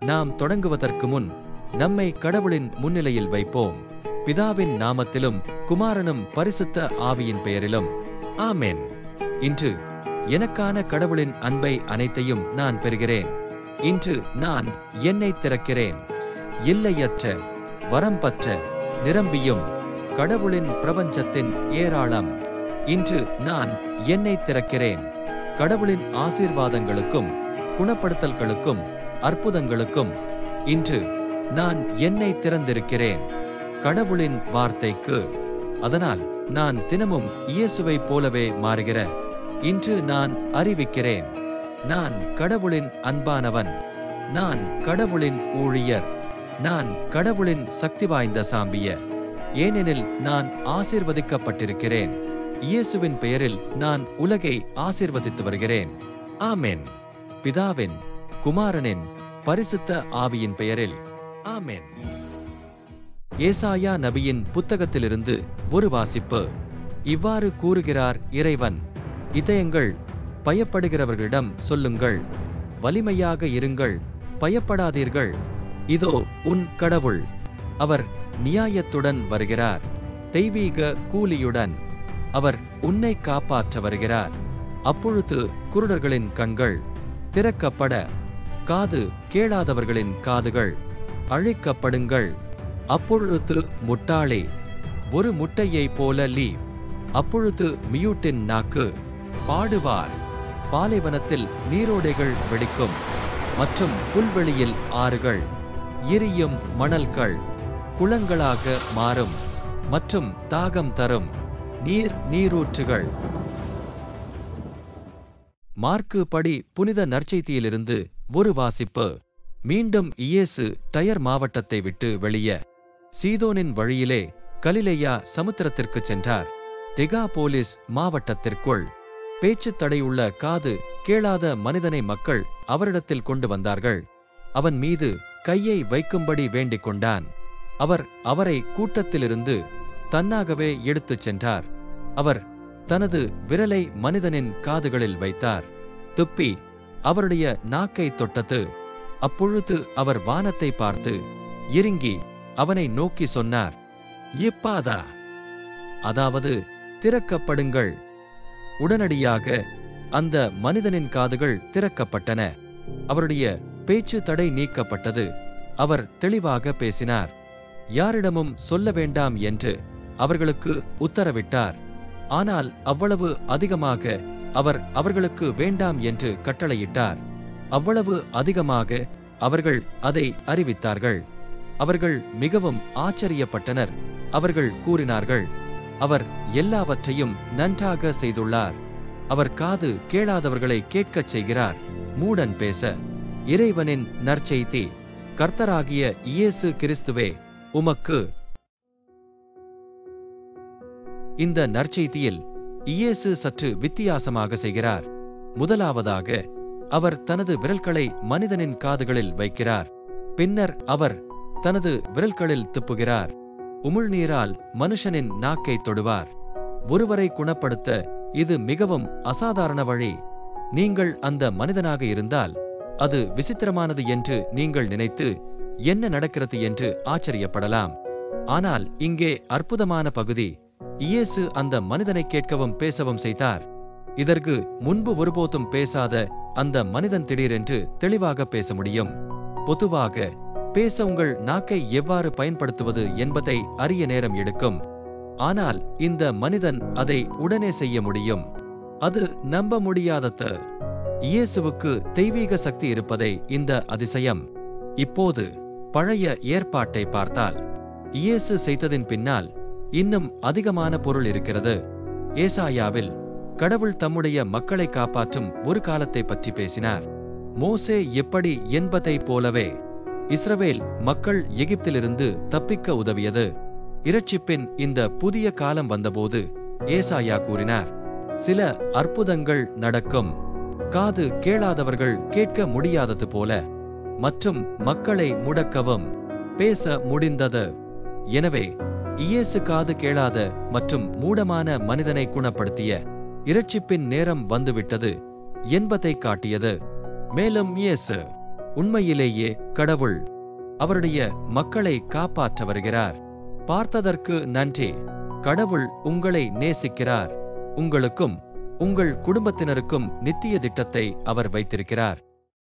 நாம் தொடங்குவதற்கு முன் நம்மை கடவுளின் முன்னிலையில் வைப்போம். பிதாவின் நாமத்திலும் குமாரனும் பரிசுத்த ஆவியின் பெயரிலும் ஆமென். இன்று எனக்கான கடவுளின் அன்பை அனைத்தையும் நான் பெறுகிறேன். இன்று நான் என்னை திறக்கிறேன். எல்லையற்ற, வரம்பற்ற, நிரம்பியும் கடவுளின் பிரபஞ்சத்தின் ஏராளம். இன்று நான் என்னை திறக்கிறேன். கடவுளின் ஆசீர்வாதங்களுக்கும் குணப்படுத்தல்களுக்கும் அற்புதங்களுக்கும் இன்று நான் என்னை திறந்திருக்கிறேன். கடவுளின் வார்த்தைக்கு. அதனால் நான் தினமும் இயேசுவை போலவே மாறுகிற இன்று நான் அறிவிக்கிறேன். நான் கடவுளின் அன்பானவன். நான் கடவுளின் ஊழியர். நான் கடவுளின் சக்தி வாய்ந்த சாம்பியர். ஏனெனில் நான் ஆசீர்வதிக்கப்பட்டிருக்கிறேன். இயேசுவின் பெயரில் நான் உலகை ஆசீர்வதித்து வருகிறேன். ஆமென். பிதாவின், குமாரனின், பரிசுத்த ஆவியின் பெயரில் ஆமென். ஏசாயா நபியின் புத்தகத்திலிருந்து ஒரு வாசிப்பு. இவ்வாறு கூறுகிறார் இறைவன்: இதயங்கள் பயப்படுகிறவர்களிடம் சொல்லுங்கள், வலிமையாக இருங்கள், பயப்படாதீர்கள். இதோ உன் கடவுள். அவர் நியாயத்துடன் வருகிறார், தெய்வீக கூலியுடன். அவர் உன்னை காப்பாற்ற வருகிறார். அப்பொழுது குருடர்களின் கண்கள் திறக்கப்பட, காது கேளாதவர்களின் காதுகள் அழிக்கப்படுங்கள். அப்பொழுது முட்டாளே ஒரு முட்டையைப் போல லீ. அப்பொழுது மியூட்டின் நாக்கு பாடுவார். பாலைவனத்தில் நீரோடைகள் வெடிக்கும், மற்றும் புல்வெளியில் ஆறுகள், எரியும் மணல்கள் குளங்களாக மாறும், மற்றும் தாகம் தரும் நீரூற்றுகள். மார்க்கு படி புனித நற்செய்தியிலிருந்து ஒரு வாசிப்பு. மீண்டும் இயேசு டயர் மாவட்டத்தை விட்டு வெளியே சீதோனின் வழியிலே கலிலேயா சமுத்திரத்திற்கு சென்றார். டெகாபோலிஸ் மாவட்டத்திற்குள் பேச்சு தடையுள்ள காது கேளாத மனிதனை மக்கள் அவரிடத்தில் கொண்டு வந்தார்கள். அவன் மீது கையை வைக்கும்படி வேண்டிக் கொண்டான். அவர் அவரை கூட்டத்திலிருந்து தன்னாகவே எடுத்துச் சென்றார். அவர் தனது விரலை மனிதனின் காதுகளில் வைத்தார். துப்பி அவருடைய நாக்கை தொட்டது. அப்பொழுது அவர் வானத்தை பார்த்து இறங்கி அவனை நோக்கி சொன்னார்: இப்பாதா, அதாவது திறக்கப்படுங்கள். உடனடியாக அந்த மனிதனின் காதுகள் திறக்கப்பட்டன. அவருடைய பேச்சு தடை நீக்கப்பட்டது. அவர் தெளிவாக பேசினார். யாரிடமும் சொல்ல வேண்டாம் என்று அவர்களுக்கு உத்தரவிட்டார். ஆனால் அவ்வளவு அதிகமாக அவர் அவர்களுக்கு வேண்டாம் என்று கட்டளையிட்டார். அவ்வளவு அதிகமாக அவர்கள் அதை அறிவித்தார்கள். அவர்கள் மிகவும் ஆச்சரியப்பட்டனர். அவர்கள் கூறினார்கள்: அவர் எல்லாவற்றையும் நன்றாக செய்துள்ளார். அவர் காது கேளாதவர்களை கேட்கச் செய்கிறார். மூடன் பேச. இறைவனின் நற்செய்தி. கர்த்தராகிய இயேசு கிறிஸ்துவே உமக்கு. இந்த நற்செய்தியில் இயேசு சற்று வித்தியாசமாக செய்கிறார். முதலாவதாக அவர் தனது விரல்களை மனிதனின் காதுகளில் வைக்கிறார். பின்னர் அவர் தனது விரல்களில் துப்புகிறார். உமிழ்நீரால் மனுஷனின் நாக்கை தொடுவார். ஒருவரை குணப்படுத்த இது மிகவும் அசாதாரண வழி. நீங்கள் அந்த மனிதனாக இருந்தால் அது விசித்திரமானது என்று நீங்கள் நினைத்து என்ன நடக்கிறது என்று ஆச்சரியப்படலாம். ஆனால் இங்கே அற்புதமான பகுதி, இயேசு அந்த மனிதனை கேட்கவும் பேசவும் செய்தார். இதற்கு முன்பு ஒருபோதும் பேசாத அந்த மனிதன் திடீரென்று தெளிவாக பேச முடியும். பொதுவாக பேச உங்கள் நாக்கை எவ்வாறு பயன்படுத்துவது என்பதை அறிய நேரம் எடுக்கும். ஆனால் இந்த மனிதன் அதை உடனே செய்ய முடியும். அது நம்ப முடியாதது. இயேசுவுக்கு தெய்வீக சக்தி இருப்பதை இந்த அதிசயம். இப்போது பழைய ஏற்பாட்டை பார்த்தால் இயேசு செய்ததின் பின்னால் இன்னும் அதிகமான பொருள் இருக்கிறது. ஏசாயாவில் கடவுள் தம்முடைய மக்களை காப்பாற்றும் ஒரு காலத்தை பற்றி பேசினார். மோசே எப்படி என்பதைப் போலவே இஸ்ரவேல் மக்கள் எகிப்திலிருந்து தப்பிக்க உதவியது. இரட்சிப்பின் இந்த புதிய காலம் வந்தபோது ஏசாயா கூறினார்: சில அற்புதங்கள் நடக்கும். காது கேளாதவர்கள் கேட்க முடியாதது போல, மற்றும் மக்களை முடக்கவும் பேச முடிந்தது. எனவே இயேசு காது கேளாத மற்றும் மூடமான மனிதனை குணப்படுத்திய இரட்சிப்பின் நேரம் வந்துவிட்டது என்பதை காட்டியது. மேலும் இயேசு உண்மையிலேயே கடவுள் அவருடைய மக்களை காப்பாற்ற வருகிறார். பார்த்ததற்கு நன்றி. கடவுள் உங்களை நேசிக்கிறார். உங்களுக்கும் உங்கள் குடும்பத்தினருக்கும் நித்திய திட்டத்தை அவர் வைத்திருக்கிறார்.